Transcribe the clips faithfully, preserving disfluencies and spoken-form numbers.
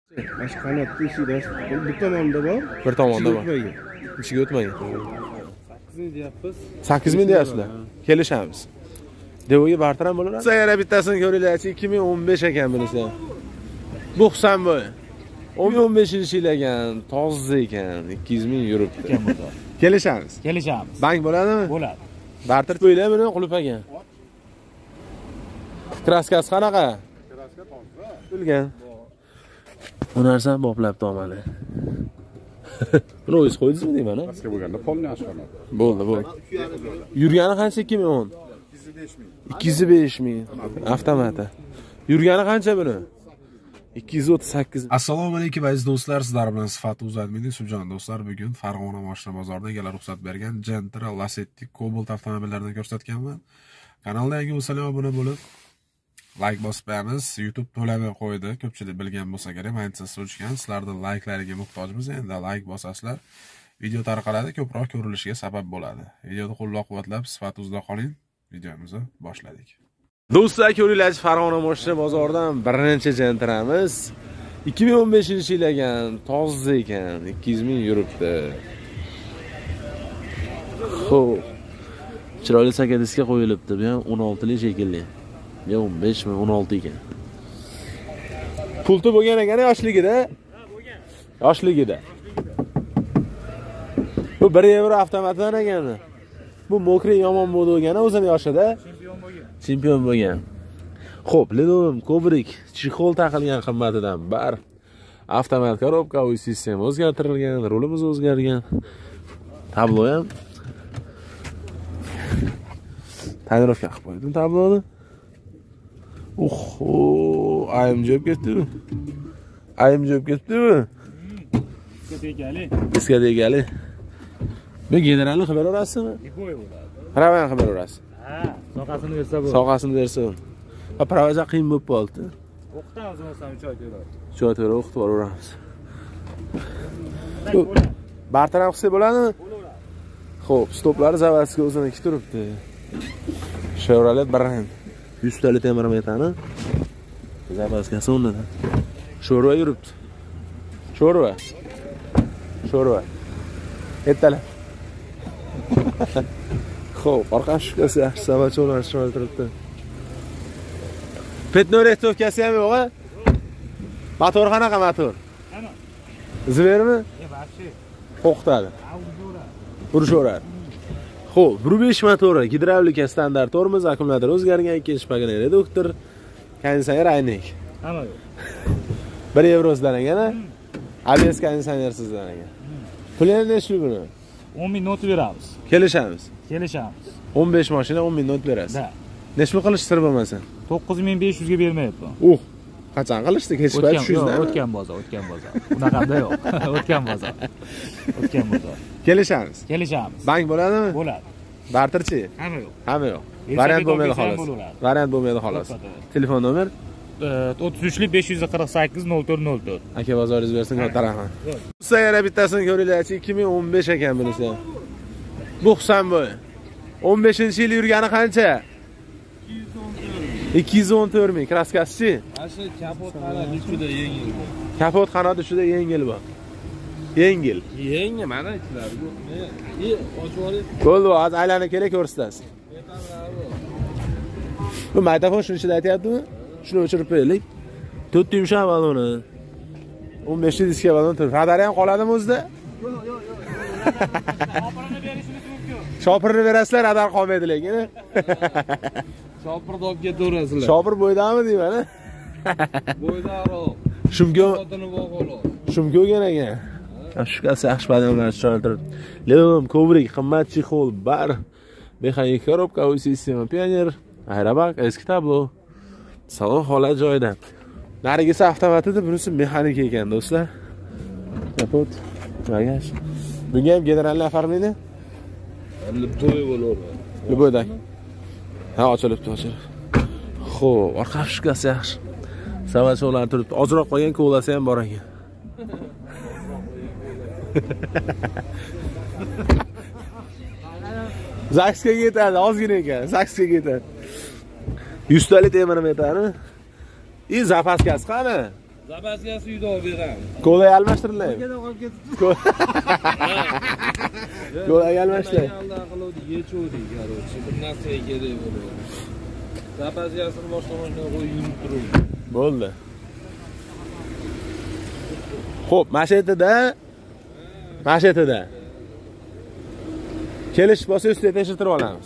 Mana qanotni ichida bir tomonda bor, bir tomonda bor. Ichiga o'tmagan. sakkiz ming deyapmiz. sakkiz ming deyapsizlar. Kelishamiz. Devoga bartaram bo'laveradi. Siz yana bittasini ko'ringlarchi, ikki ming o'n besh ekan bunisi. Bu Husan bo'y. o'n beshinchi yil ekan, toza ekan, ikki yuz ming yuribdi. Kelishamiz. Kelishamiz. Bank bo'ladimi? Bo'ladi. Barter qo'ylar buni qulib ekan. Kraskasi qanaqa? Kraska toza. Bilgan. Bu narsani boplabdi omali. Buni o'zingiz qo'ydingizmi deyman, ha? Kraska bo'lganda polni ashqana. Bo'ldi, bo'ldi. Yurgani qancha ikki ming o'n? ikki yuz besh ming. Avtomati. Yurgani qancha buni? ikki yuz o'ttiz sakkiz. Assalomu alaykum aziz do'stlar, sizlar bilan Sifat Uzadmedin Subjon do'stlar. Bugun Farg'ona mashina bozorida egalar ruxsat bergan Gentra, Lacetti, Cobalt avtomobillarini ko'rsatganman. Kanalga yangi bo'lsangiz obuna bo'lib, like bosib qo'yamiz. YouTube to'lamay qo'ydi. Ko'pchilik bilgan bo'lsa kerak, ayniqsa so'chgan. Sizlarning like-lariga muhtojmiz. Endi like bosasizlar, video tarqaladi, ko'proq ko'rilishiga sabab bo'ladi. Videoni qo'llab-quvvatlab Sifat Uzda qoling. Videomizni boshladik. Do'stlar, ko'ringlarchi, Farg'ona mashina bozoridan birinchi Gentramiz ikki ming o'n beshinchi yil ekan, toza ekan, ikki yuz ming yuribdi. Xo'p. Chiroyli saka diskga qo'yilibdi. Bu ham o'n olti lik shekilli. Bu o'n besh mi, o'n olti ekan. Pulti bo'lgan ekan yoshligida. Ha, bo'lgan. Yoshligida. Bu bir yevro avtomatdan ekan. Bu mokri yomon bo'ldi o'gana o'zini yoshida. Chempion bo'lgan. Chempion bo'lgan. Xo'p, Lenom Kobrik chexol taqilgan qimmatidan bar. Avtomat korobka, uy sistema o'zgartirilgan, rulimiz o'zgargan. Tablo ham tayyorlovka qilib qo'ydim tabloni. Oho, ayim jo'b ketdimi? Ayim jo'b ketdimi? Diska tegali. Diska tegali. Bu generalni xabar berasizmi? Iboy bo'ladi. Pravan xabar berasiz. Ha, soqasini bersa bo'ladi. Soqasini bersa. Va pravaja qiyin bo'lib qoldi. O'qitamiz o'zimiz uch oy to'lab. uch oy to'lab o'qitib yuboramiz. Bartaraf qilsa bo'ladimi? Bo'laveradi. Xo'p, stoplari zavadskiy o'ziniki turibdi. Chevrolet brand. yuz ta temir metani. Zavadskiyasi o'rnida. Sho'rva yuribdi. Sho'rva. Sho'rva. Ertalar. Xo'p, orqa shukasi yaxshi savachlar chiroyli turibdi. Petnoretovkasi ham yo'q-a? Motor qanaqa motor? Ana. Zvermi? E, baxshi. Qo'qtadi. Audiolar. Urishorar. Xo'p, bir besh motori, gidravlika standart tormoz, akkumulyator o'zgargan, ikkinchi pagina reduktor, konditsioner aynik. Hamma yo'q. bir yevro izlangan-a? A B S konditsionersiz izlangan. Puli nechli buni? o'n ming not beramiz. Kelishamiz. Kelishamiz. o'n besh mashina o'n ming not berasiz. Da. Nechli qilish sir bo'lmasa? to'qqiz ming besh yuz ga bermayapti. Uh, qachon qilishdi? Hech payt shu yuzdan. O'tgan bozor, o'tgan bozor. Unaqada yo'q. O'tgan bozor. O'tgan bozor. Kelishamiz. Kelishamiz. Bank bo'ladimi? Bo'ladi. Barterchi? Hamma yo'q. Hamma yo'q. Variant bo'lmaydi xolos. Variant bo'lmaydi xolos. Telefon nomer? o'ttiz uch besh yuz qirq sakkiz nol to'rt nol to'rt. Aka bozoringiz bersin, katta rahmat. Siz yana bittasini ko'ringlarchi, ikki ming o'n besh ekan bunisi ham. Bu Husan bo'y. o'n beshinchi yil yurgani qancha? ikki yuz o'n to'rt ming. Kraskasi-chi? Asli kapot qanot ichida yengil. Kapot qanot ichida yengil bu. Yengil. Yengil mana ichlari yo'q. E, ochib oling. Bo'ldi, hozir aylanib kelib ko'rsatasiz. Bu maydafon shuni ichida aytayaptimi? Shuni o'chirib qo'yaylik. to'rt yumshoq baloni. o'n besh diska balon tur. Radari ham qoladimi o'zida? Yo'q, yo'q, yo'q. Shopirini berishimiz mumkin. Shopirini berasizlar, radar qolmaydi lekin. Shopir dobga to'rasizlar. Shopir bo'ydami deyman, ha? Bo'ydaro. Shumko. Xotini bog'olo. Shumko ekan. Shukasi yaxshi badamlar chiroyli turibdi. Lenom Kobrik qimmat chexol bar. Mexanik korobka, uy sistema pioner, aerobag, eski tablo. Salon holat joyida. Narigisi avtomatida, bunisi mexanik ekan, do'stlar. Kapot, bagaj. Bunga ham generalni oformlaydi? Libto'y bo'laveradi. Liboydak. Ha, ochilibdi, ochilib. Xo'p, orqa shukasi yaxshi. Savachlar turibdi. Ozroq qolgan ko'lasi ham bor ekan. Zaksga ketadi, ozgina ekan, Zaksga ketadi. yuz ta temir metani. I zapaskasi qani? Zapaskasi uyda olib beramiz. Ko'lak almashtiriladi. Ko'lak almashtiriladi. Alloh qiluvdi, yechuvdik, короче. Bir narsaga kerak bo'ldi. Zapaskasini boshqa mashinaga qo'yib yurib turibdi. Bo'ldi. Xo'p, mashinada mashinada kelish bo'lsa ustiga tekshirtirib olamiz.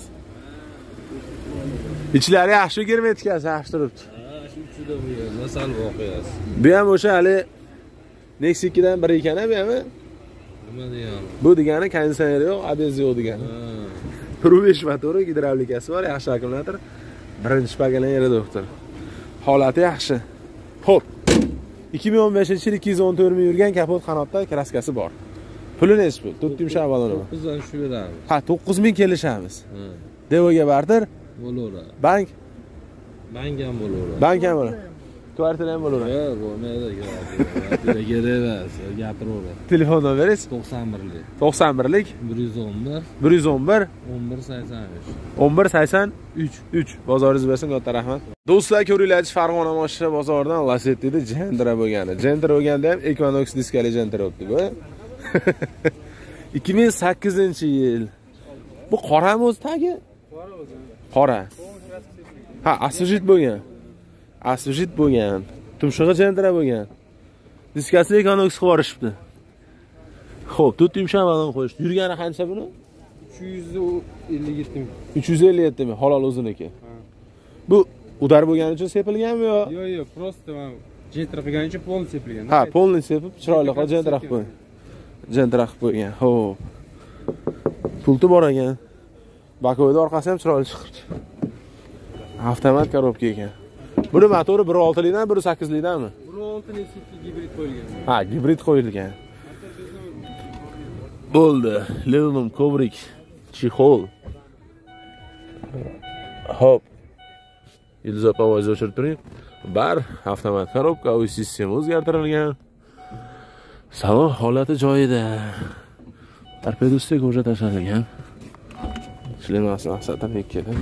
Ichlari yaxshi germetikasi yaxshi turibdi. Ha, shu ichida bu yer, masal voqeasi. Bu ham o'sha hali Nexus ikkidan biri ekan, bu ham. Nima deyapman? Bu degani konditsioner yo'q, A B S yo'q degani. Ha. bir besh motori, gidravlikasi bor, yaxshi akkumulyator. Birinchi pakelan yeri doktor. Holati yaxshi. Xo'p. ikki ming o'n beshinchi yil ikki yuz o'n to'rt ming yurgan kapot qanotda kraskasi bor. Puli nechi pul? to'rt yumshoq baloni bor. Bizdan shu beramiz. Ha, to'qqiz ming kelishamiz. Ha. Devoga barter, Bo'laveradi. bank, Bank ham bo'laveradi. bank ham bo'ladi. Kvartira ham bo'laveradi. Yo'q, bo'lmaydi. Kvartira kerak emas, gapiraveradi. Telefon nomeringiz to'qson birlik, to'qson birlik bir yuz o'n bir, bir yuz o'n bir o'n bir sakson uch. o'n bir sakson uch. Bozoringiz bo'lsin, katta rahmat. Do'stlar, ko'ringlarchi, Farg'ona moshina bozoridan Lacetti Gentra bo'lgani. Gentra bo'lganda ham Equinox diskali Gentra o'tdi bu. ikki ming sakkizinchi yil. Bu qorami o'zi tagi? Qora o'zi. Qora. Ha, asvejit bo'lgan. Asvejit bo'lgan. Tumshug'i Gentra bo'lgan. Diskasi Equinox qilib yuborishibdi. Xo'p, to'rt yumshoq balon qo'yishdi. Yurgani qancha buni? uch yuz ellik yetti ming. uch yuz ellik yetti ming halol o'ziniki. Bu udar bo'lgani uchun sepilganmi yo? Yo'q, yo'q, просто men Gentra qilgani uchun polni sepilgan. Ha, polni sepib, chiroyli qilib Gentra qilib qo'ygan. Gentra qilib qo'ygan. Xo'p. Pulti bor ekan. Bakoyda orqasi ham chiroyli chiqibdi. Avtomat korobka ekan. Buni motori bir olti likdan, bir sakkiz likdanmi? bir olti Nexus ikki gibrid qo'yilgan. Ha, gibrid qo'yilgan. Bo'ldi. Leonum kovrik, chexol. Hop. Ildiz opa ovozni o'chirib turing. Bar, avtomat korobka, uy sistema o'zgartirilgan. Salon holati joyida. Torpedosga ko'ja tashlangan. Ishlayapti asatan ikkida.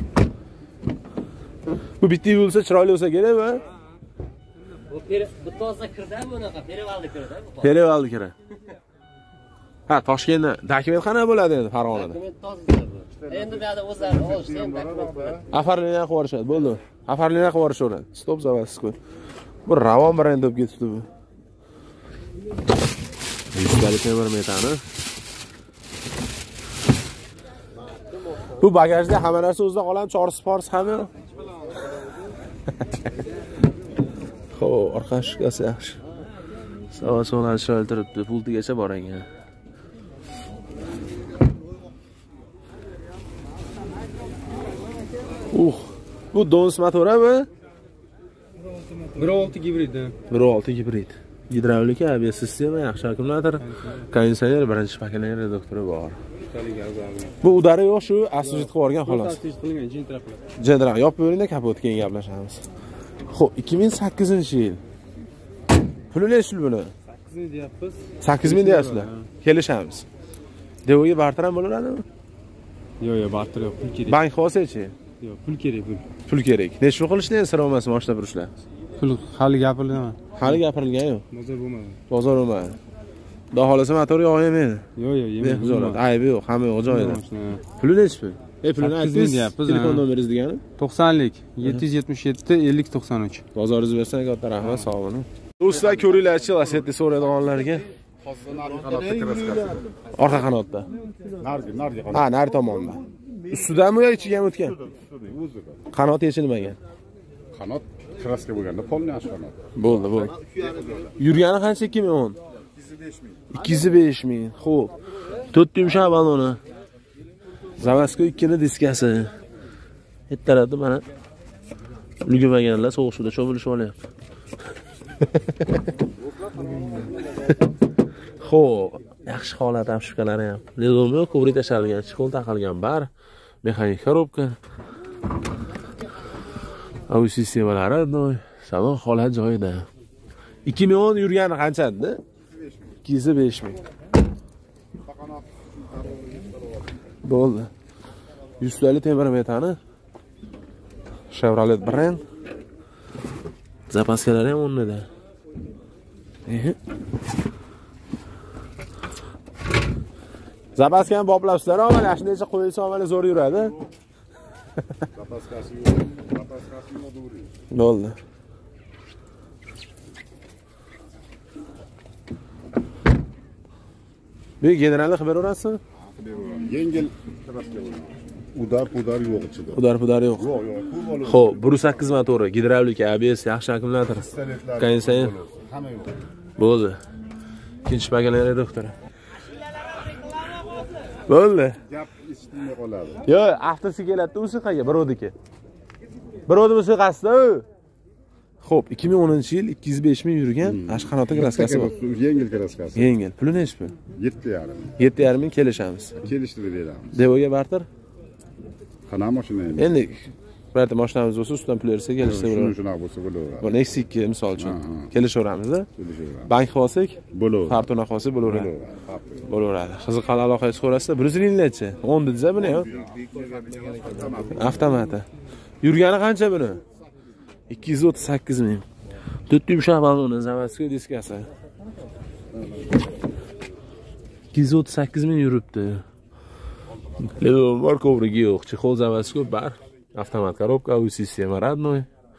Bu bitta bo'lsa chiroyli bo'lsa kerak-mi? Bu peri bu toza kirdan bunaqa perivalda kiradi bu. Perivalda kiradi. Ha, Toshkentda dokument qanaqa bo'ladi endi Farg'onada? Dokument toza bu. Endi bu yerda o'zlari olishsa ham dokument bo'ladi. Afarlina qilib yuborishadi, bo'ldi. Afarlina qilib yuborishaveradi. Stop zavasiz qo'y. Bu ravon brend bo'lib ketibdi bu. Yuztali temir metani. Bu bagajda hamma narsa o'zida qoladi, chorsi porsi hamma. Xo'p, orqa shkasi yaxshi. Sava-so'lan chiroyli turibdi, pultigacha bor ekan. Uh, bu Dons motori mi? bir olti gibrid. bir olti gibrid. Gidravlika, A B S sistema, yaxshi akkumulyator, konditsioner birinchi pakelan reduktori bor. Bu udari yo'q, shu asvejit qilib yuborgan xolos. Asvejit qilingan Gentra bilan. Gentra yopib bering-da, kapot keyin gaplashamiz. Xo'p, ikki ming sakkizinchi yil. Puli nechi buni? sakkiz ming deyapmiz. sakkiz ming deyapsizlar. Kelishamiz. Devoga barter ham bo'ladimi? Yo'q, yo'q, barter yo'q, pul kerak. Bank olsa-chi? Yo'q, pul kerak, pul. Pul kerak. Necha pul qilishni endi sira olmas mashina burishlar. Pul hali gapirilgan. Hali gapirilgan yo'q. Bozor bo'lmadi. Bozor bo'lmadi. Xudo xolasa motor yo'qmaydi. Yo'q, yo'q, yemaydi. Bexizolat. Aybi yo'q, hamma yo'q joyida. Puli nechi pul? E, pulini aytdingiz, telefon nomeringiz degani? to'qsonlik yetti yuz yetmish yetti ellik to'qson uch. Bozoringiz bersa, katta rahmat, sog' bo'ling. Do'stlar, ko'ringlarchi, Lacetti so'raydiganlarga. Orqa qanotda. Nargi, nargi qanot. Ha, nari tomonda. Ustidami yo ichiga ham o'tgan? Qanot yechilmagan. Qanot kraska bo'lganda polni ashqanot. Bo'ldi, bo'ldi. Yurgani qancha ikki ming o'n? ikki yuz besh ming. Xo'p. to'rt yumshoq baloni. Zavasko ikkini diskasi. Yettaradi mana. Ulgurmaganlar sovuq suvda cho'milishib olyapti. Xo'p, yaxshi holat ham shubhalari ham. Ledomyo kovri tashalgan, chixol taqilgan bar, mexanik korobka. Avi sistemalari, salon holat joyida. ikki ming o'n yurgani qancha edi? ikki yuz besh ming. Bo'ldi. yuztali temir metani. Chevrolet brend. Zapaskalari ham o'rnida. Zapaskani boplabsizlar, mana shunday qo'yilsa mana zo'r yuradi. Zapaskasi yo'q. Zapaskasi yo'q. Bo'ldi. Bu generalni xabar berasizmi? Yengil kraska bo'ladi. Udar pudar yo'q ichida. Udar pudar yo'q. Yo'q, yo'q, pul bo'ladi. Xo'p, bir yuz sakkiz motori, gidravlika, A B S, yaxshi akkumulyator. Qayinsayin hamma yo'q. bo'ldi. Ikkinchi pagalar doktor. Bo'ldi. Gap eshitmay qoladi. Yo'q, haftasi keladi musiqaga, birovniki. Birovni musiqasida. Xo'p, ikki ming o'ninchi yil ikki yuz besh ming yurgan Ashqanotda kraskasi bor. Yengil kraskasi. Yengil. Puli nechi pul? yetti yarim. yetti yarim ming kelishamiz. Kelishtirib beramiz. Devoga barter? Qanaqa mashina endi? Endi barter mashinamiz bo'lsa, ustidan pul bersa kelishsa Shuni bo'ladi. shunaqa bo'lsa bo'laveradi. Bu Nexus ikki misol uchun kelishaveramiz-da. Kelishaveramiz. Bank olsak, Bo'laveradi. Fortuna olsak bo'laveradi. Bo'laveradi. Bo'laveradi. Qiziqqan aloqaga chiqaverasiz. bir yuz nechi? o'n dediz-a buni, yo? Avtomati. Yurgani qancha buni? ikki yuz o'ttiz sakkiz ming. to'rt yumshoq baloni zavodskiy diskasi. ikki yuz o'ttiz sakkiz ming yuribdi. Leon bor, kovrigi yo'q. Chexol zavodskiy bar. Avtomat korobka, uy sistema radnoy.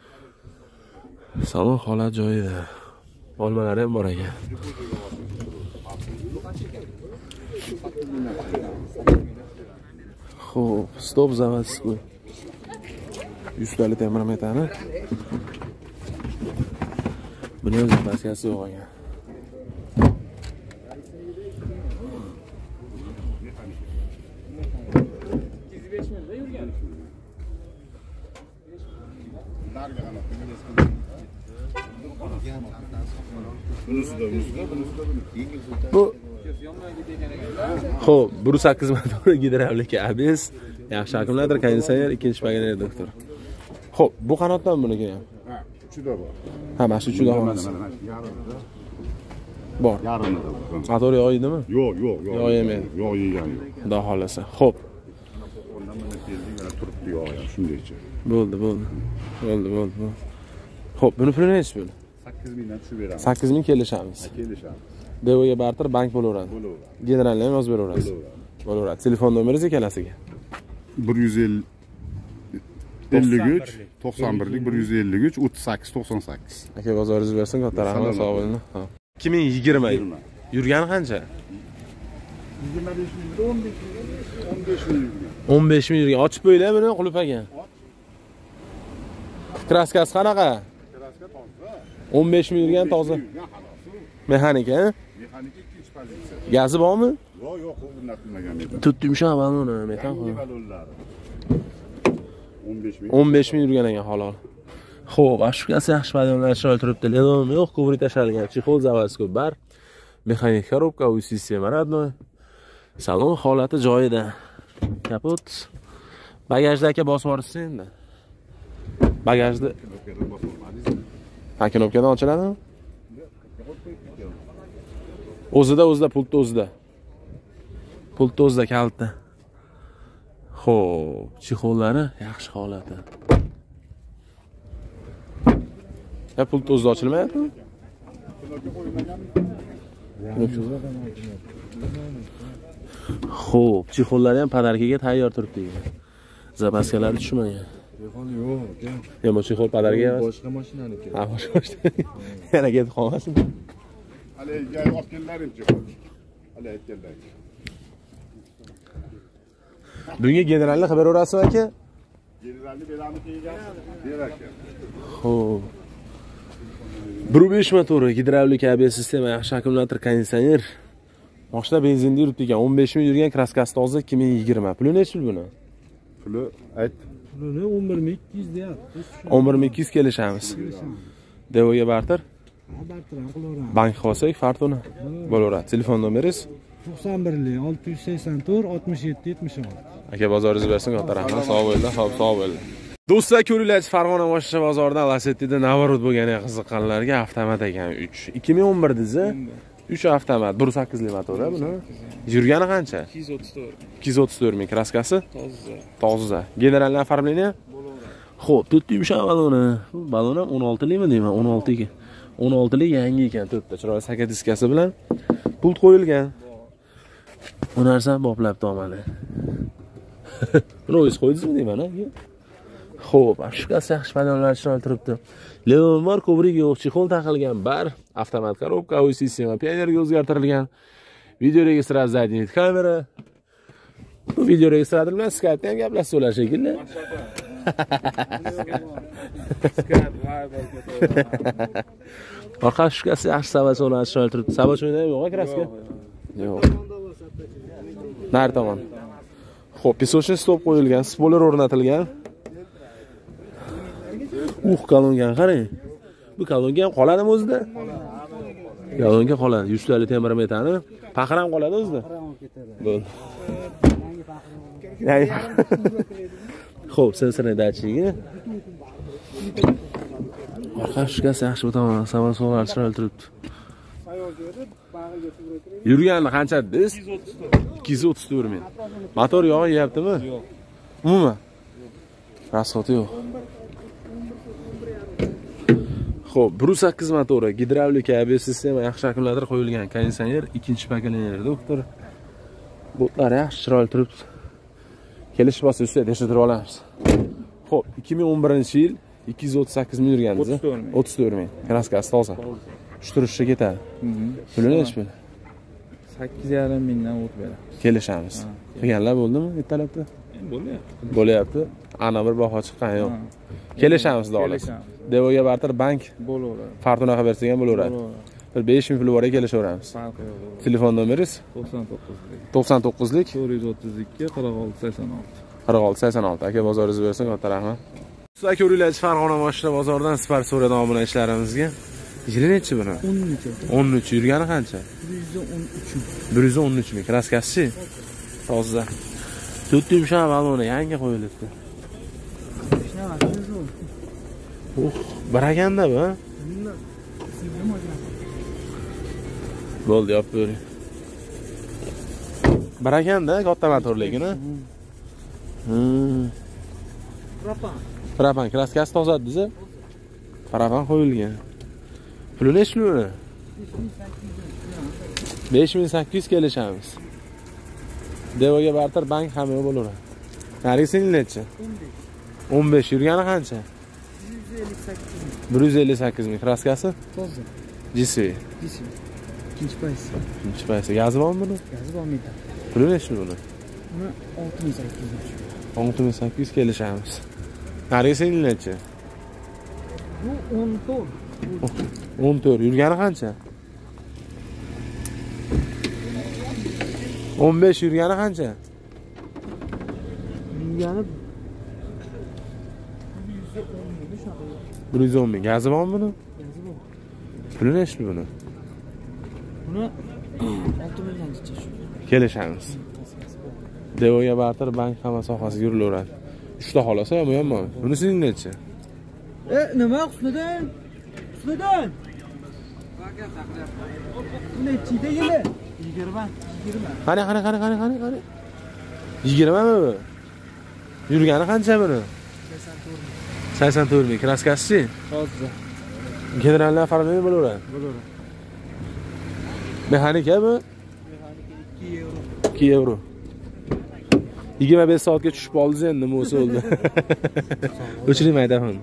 Salon holat joyida. Olmalari ham bor ekan. Xo'p, stop zavodskiy. yuz tali temir metani. Buni ham zapaskasi yo'q ekan. Bu Xo'p, bir yuz sakkiz motor gidravlika A B S, yaxshi akkumulyator, konditsioner, ikkinchi paganer doktor. Xo'p, bu qanotdan buniki ham. Ha, uchida bor. Ha, mana shu uchida olamiz. Bor. Yarimida. Motor yo'ydimi? Yo'q, yo'q, yo'q. Yo'q yemaydi. Yo'q yegan yo'q. Xudo xolasa. Xo'p. Ondan mana keldik, yana turibdi yo'q, shundaycha. Bo'ldi, bo'ldi. Bo'ldi, bo'ldi. Xo'p, buni puli nechi pul? sakkiz mingdan tushib beramiz. sakkiz ming kelishamiz. Kelishamiz. Devoga barter bank bo'laveradi. Bo'laveradi. Generalni ham yozib beraverasiz. Bo'laveradi. Telefon nomeringiz ikkalasiga. bir yuz ellik uch to'qson birlik bir yuz ellik uch o'ttiz sakkiz to'qson sakkiz. Aka bozoringiz bersin, katta rahmat, sog' bo'ling. Ha. ikki ming yigirma. Yurgani qancha? yigirma besh ming, o'n besh ming. o'n besh ming yurgan. Ochib qo'yinglar buni, qulf ekan. Kraskasi qanaqa? Kraska toza. o'n besh ming yurgan toza. Mexanik, ha? Mexanik ikkinchi pozitsiya. Gazi bormi? Yo'q, yo'q, o'rnatilmagan edi. Tut yumshoq baloni, metan qo'y. o'n besh ming. o'n besh ming yurgan ekan halol. Xo'p, ashukasi yaxshi badonlar chiroyli turibdi. Ledon yo'q, kovri tashalgan. Chexol zavodskiy bar. Mexanik korobka, uy sistema radnoy. Salon holati joyida. Kapot. Bagajda aka bosib yuborsiz endi. Bagajda Pakinovkadan ochiladimi? O'zida, o'zida, pultda o'zida. Pultda o'zida kaltda. Xo'p, chexollari yaxshi holati. Ya pultda o'zida ochilmayaptimi? Xo'p, chexollari ham podarkaga tayyor turibdi. Zapaskalari tushmagan. Telefon yo'q, aka. Nima chexol podarka emas? Boshqa mashinaniki. Ha, boshqa mashina. Yana ketib qolmasin. Hali gay olib keldilarim-chi. Hali aytganlar. Bunga generalni xabar berasizmi aka? Generalni beramiz degan. Berar ekan. Xo'p. bir yuz besh motori, gidravlika A B S sistema, yaxshi akkumulyator, konditsioner. Mashina benzinda yuribdi ekan. o'n besh ming yurgan, kraskasi toza, ikki ming yigirma. Puli nechi pul buni? Puli ayt. Pulini o'n bir ming ikki yuz deyapti. o'n bir ming ikki yuz kelishamiz. Devoga barter? Barter ham qilaveramiz. Bank olsak, Fortuna bo'laveradi. Telefon nomeringiz? to'qson birlik olti yuz sakson to'rt oltmish yetti yetmish olti. Aka bozoringiz bersin, katta rahmat. Sog' bo'linglar, xo'p, sog' bo'linglar. Do'stlar, ko'ringlarchi, Farg'ona mashina bozorida Lasetti'da Navarot bo'lganiga qiziqqanlarga avtomat ekan uch. ikki ming o'n bir dediz-a? uch avtomat, bir yuz sakkizlik motor-a buni. Yurgani qancha? ikki yuz o'ttiz to'rt. ikki yuz o'ttiz to'rt ming kraskasi? Toza. Toza. Generalni оформление? Xo'p, to'rt yumshoq baloni. Balon ham o'n oltilikmi deyman? o'n olti ga. o'n oltilik yangi ekan, to'rtta chiroyli saka diskasi bilan pult qo'yilgan. Bu narsani boplabdi mana. Buni o'zingiz qo'ydingizmi deyman, ha? Xo'p, shukasi yaxshi padonlar chiroyli turibdi. Leon bor, ko'prik yo'q, chexol taqilgan, bar, avtomat korobka, uy sistema pionerga o'zgartirilgan. Video registratsiya zadniy kamera. Bu video registrator bilan Skype'da ham gaplashib o'lar shekilli. Orqa shukasi yaxshi sabachonlar chiroyli turibdi. Sabachonda ham yo'q, kraska? Yo'q. Nar tomon. Xo'p, pisochin stop qo'yilgan, spoiler o'rnatilgan. Uh, kolonga qarang. Bu kolonga ham qoladimi o'zida? Kolonga qoladi. yuz talik temir metani. Paxir ham qoladi o'zida. Bo'ldi. Xo'p, sensorli datchigi. Orqa shukasi yaxshi o'taman, sabachonlar chiroyli turibdi. Yurgani qancha dedingiz? ikki yuz o'ttiz to'rt ming. Motor yog'i yeyaptimi? Yo'q. Umuman. Rasxoti yo'q. Xo'p, bir yuz sakkiz motori, gidravlika, A B S sistema yaxshi akkumulyator qo'yilgan, konditsioner ikkinchi pokoleniya, doktor. Botlar yaxshi chiroyli turibdi. Kelish bosi ustida tekshirib olamiz. Xo'p, ikki ming o'n birinchi yil ikki yuz o'ttiz sakkiz ming yurganmiz. o'ttiz to'rt ming. Kraskasi toza. Tushtirishga ketadi. Puli nechi pul? sakkiz yarim mingdan o't beradi. Kelishamiz. Qilganlar bo'ldimi ertalabda? Bo'lyapti. Bo'lyapti. Ana bir baho chiqqan yo'q. Kelishamiz xolos. Devoga barter bank bo'laveradi. Fartunaga bersak ham bo'laveradi. Bir besh ming pul bor ekan kelishaveramiz. Telefon nomeringiz? to'qson to'qqizlik. to'qson to'qqizlik to'rt yuz o'ttiz ikki qirq olti sakson olti. qirq olti sakson olti. Aka bozoringiz bersin, katta rahmat. Sizlar ko'ringlar, Farg'ona mashina bozoridan sipar so'radan obunachilarimizga. Yili nechi buni? o'n uch. o'n uch. Yurgani qancha? bir yuz o'n uch ming. Kraskasi toza. to'rt yumshoq baloni yangi qo'yilibdi. Uh, barakanda bu. Bo'ldi, yop bering. Barakanda, katta motorligini. Hmm. Propan. Propan kraskasi toza dedingiz? Propan qo'yilgan. Puli nechi puli? besh ming sakkiz yuz kelishamiz. Devoga barter bank ham yo'q bo'laveradi. Narigisi nechi? o'n besh. Yurgani qancha? bir yuz ellik sakkiz ming. Kraskasi? Toza. G C. G C. İkinci payısı. İkinci payısı. Yazı var mı bunu? Yazı var mıydı? Pulu nechi bunu? Buni olti ming sakkiz yuz. olti ming sakkiz yuz kelishamiz. Narigisi nechi? Bu o'n to'rt. o'n to'rt. Yurgani qancha? o'n besh. Yurgani qancha? Yurgani bir yuz o'n ming. Yazı var mı bunu? yazı var. Puli nechi buni? Buni olti mingdan chiqish. Kelishamiz. Devoga barter bank hamma sohasiga yurilaveradi. uchta xolasa ham yo'qmi? Bunisining nechi? E, nima Husniddin? Husniddin. Bu nechida yili? yigirma. yigirma. Qani, qani, qani, qani, qani, qani. yigirma mi bu? Yurgani qancha buni? sakson to'rt ming. Kraskasi? Toza. Generallar farqli bo'laveradi. Bo'laveradi. Mexanika bu? Mexanika ikki euro. ikki euro. yigirma besh soatga tushib oldingiz endi nima bo'lsa bo'ldi. O'chiring maydafon.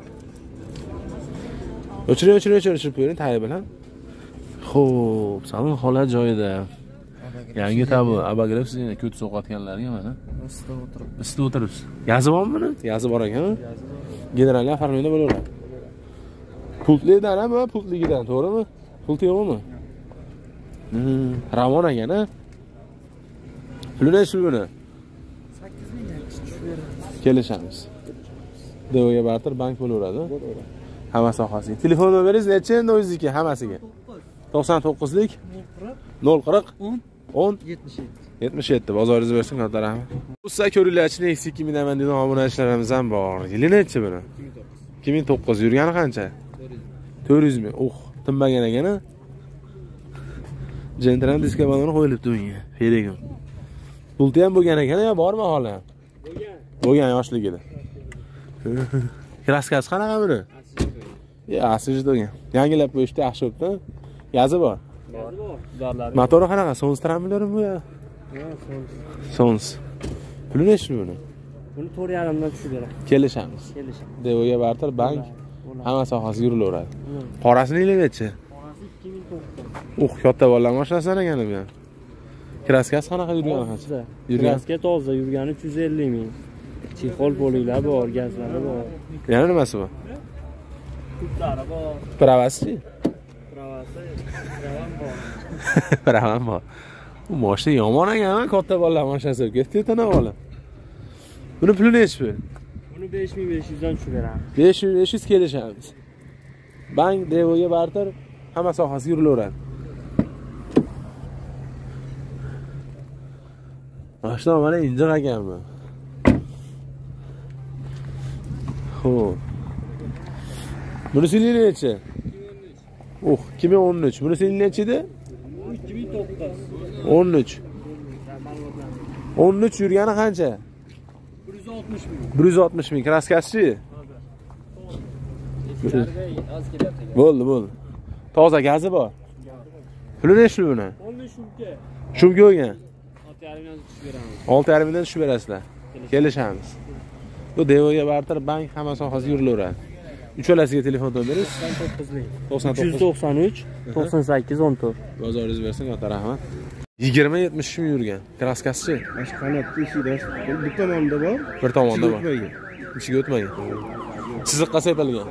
O'chiring, o'chiring, o'chirib qo'ying tay bilan. Xo'p, salon holat joyida. Yangi tabu, abagrev sizga ko't so'qatganlarga mana. Ustida o'tirib. Ustida o'tiribsiz. Yazib bormi buni? Yazib bor ekan. Generallar farqida bo'laveradi. Pultlidan ham, pultligidan, to'g'rimi? Pult yo'qmi? Hmm, Ravon ekan-a? Puli nechi buni? sakkiz mingdan tushib beramiz. Kelishamiz. Devoga barter bank bo'laveradi. Hamma sohasiga. Telefon nomeringiz nechi endi o'zingizniki hammasiga? to'qson to'qqizlik nol qirq o'n yetmish yetti. yetmish yetti. Bozoringiz bersin, katta rahmat. Sizlar ko'ringlarchi, Nexus ikki ming degan obunachilarimiz ham bor. Yili nechi buni? ikki ming to'qqiz. Yurgani qancha? to'rt yuz ming. Uh, tinmagan ekan-a? Gentran diska baloni qo'yilibdi unga. Ferigim. Pulti ham bo'lgan ekan, yo bormi hali? Bo'lgan. Bo'lgan yoshligida. Kraskasi qanaqa buni? Yaxshi ishdi. Yangilab qo'yishdi, yaxshi bo'pti. Gazi bor. Gazi bor. Zarlari. Motori qanaqa? Sons tramilari bu ya? Ha, sons. Sons. Puli nechta buni? Buni to'rt yarim dan tushib beraman. Kelishamiz. Kelishamiz. Devoga barter bank hamma sohasiga yurilaveradi. Qorasini necha? Qorasi ikki ming to'qson. Uh, katta bolalar mashinasi ekan bu. Kraskasi qanaqa yurgan qancha? Yurgan. Kraska toza yurgani uch yuz ellik ming. Chexol poliklar bor, gazlari bor. Yana nimasi bor? Kutlari bor. Pravasi? Pravasi, pravam bor. Pravam bor. Bu mashina yomon ekan, katta bolalar mashinasi bo'lib ketdi, tana bola. Buni puli nechi pul? Buni besh ming besh yuz dan tushib beramiz. besh ming besh yuz kelishamiz. Bank devoga barter hamma sohasiga yurilaveradi. Mashina mana injiq ekanmi? Xo'p. Bunisi necha? Uh, ikki ming o'n uch. Bunisi necha edi? ikki ming to'qqiz. o'n uch. o'n uch yurgani qancha? bir yuz oltmish ming. bir yuz oltmish ming. Kraskasi? Bo'ldi, bo'ldi. Toza gazi bor. Puli nechi buni? o'n besh shumka. Shumka olgan. olti yarim dan tushib beramiz. olti yarim mingdan tushib berasizlar. Kelishamiz. Bu devoga barter bank hamma sohasiga yurilaveradi. Uchalasiga telefon beringiz. to'qson to'qqiz. uch yuz to'qson uch to'qson sakkiz o'n to'rt. Bozoringiz bersin, katta rahmat. yigirma yetmish ming yurgan. Kraskasi? Mana qanotda eshikda bir tomonda bor. Bir tomonda bor. Ichiga o'tmagan. Chiziqqa sepilgan.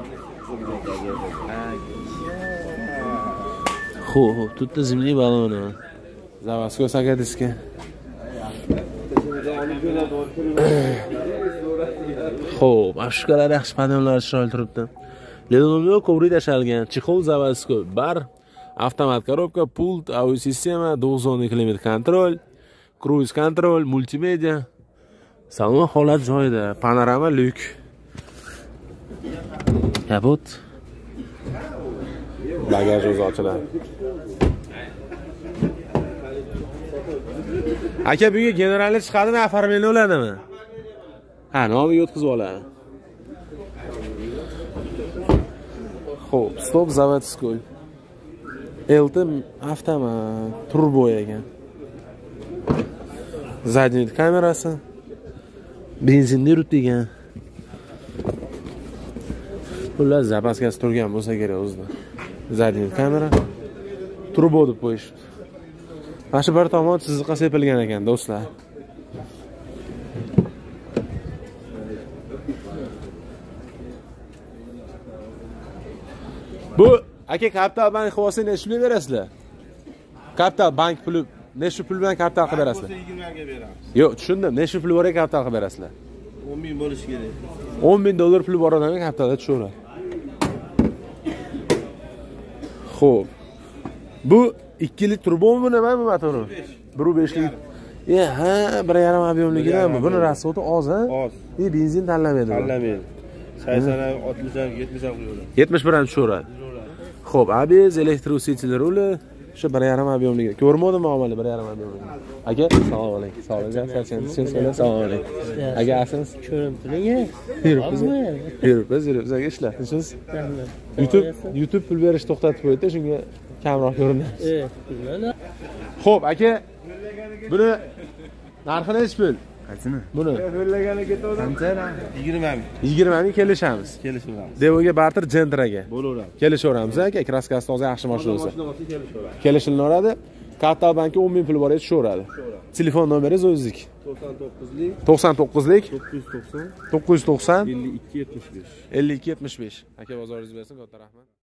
Xo'p, xo'p, tutda zimli baloni. Zavasko sakadiski. Xo'p, ashkalar yaxshi padonlar chiroyli turibdi. Ledonlo kovri tashalgan, chexol zavasko bar, avtomat korobka, pult, audio sistema, dokson kilometr kontrol, cruise kontrol, multimedia. Salon holat joyida, panorama lyuk. Kapot. Bagaj o'zi ochiladi. Aka bunga generalni chiqadimi, oformlenish bo'ladimi? Ha, nomiga o'tkazib oladi. Xo'p, stop zavodskoy. Eltim avtomat turbo ekan. Zadniy kamerasi. Benzinli yuritigan. Ular zapaskasi turgan bo'lsa kerak o'zida. Zadniy kamera. Turbo deb qo'yishdi. Mana shu bir tomon chiziqqa sepilgan ekan, do'stlar. Bu aka kapital bank xavosini necha pul berasizlar? Kapital bank puli necha pul bilan kapital qilib berasizlar? yigirma ga beramiz. Yo'q, tushundim. Necha pul bor ekan kapital qilib berasizlar? o'n ming bo'lishi kerak. o'n ming dollar puli bor odamga kapitalda tushaveradi. Xo'p. Bu ikki litr turbome nima bu motori? bir nuqta besh litr. E, ha, bir yarim ob'yomligidami? Buni rasxodi oz, ha? Oz. E, benzin tanlamaydi. Tanlamaydi. sakson, oltmish, yetmish ham qo'yadi. yetmish bir ham tushaveradi. Xo'p, A B S elektrositlar ruli shu bir yarim ob'yomligi. Ko'rmadimmi muomala bir yarim ob'yomligi? Aka, assalomu alaykum. Sog'ligingiz yaxshimi? Assalomu alaykum. Aka, asiniz? Ko'rimtilinga. Yuribmizmi? Yuribmiz, yuribmiz. Aka, ishlar. Tinchsiz? YouTube YouTube pul berish to'xtatib qo'ydi, shunga kamroq ko'rinadi. E, mana. Xo'p, aka, buni narxi nechi pul? Qaysini? Buni Ho'llagani ketadi. Qancha? yigirma ming. yigirma ming kelishamiz. Kelishamiz. Devoga barter Gentraga. Bo'laveradi. Kelishaveramiz, aka. Kraskasi toza yaxshi mashina bo'lsa. Mashina olsa kelishaveradi. Kelishilaveradi. Kapital bankka o'n ming pul bor edi, tushaveradi. Telefon nomeringiz o'zingizniki. to'qson to'qqizlik to'qson to'qqizlik to'qqiz yuz to'qson to'qqiz yuz to'qson ellik ikki yetmish besh. ellik ikki yetmish besh. Aka, bozoringiz bersin, katta rahmat.